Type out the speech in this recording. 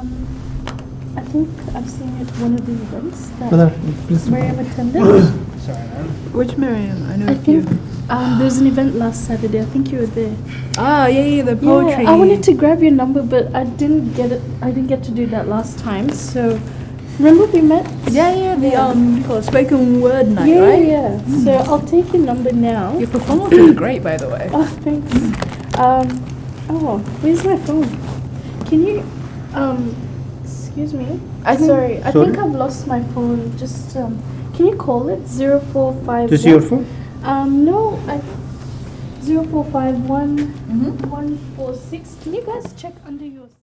I think I've seen it one of the events that Brother, please. Miriam attended. Sorry, man. Which Miriam? I know I a few. think there was an event last Saturday. I think you were there. Ah, yeah, the poetry. Yeah, I wanted to grab your number, but I didn't get it. I didn't get to do that last time. So, remember we met? Yeah, the called spoken word night, Yeah, right? yeah. So I'll take your number now. Your performance was great, by the way. Oh, thanks. Oh, where's my phone? Can you, excuse me? I think I've lost my phone. Just, can you call it 0451? This is your phone? No, 0451 146. Can you guys check under yours?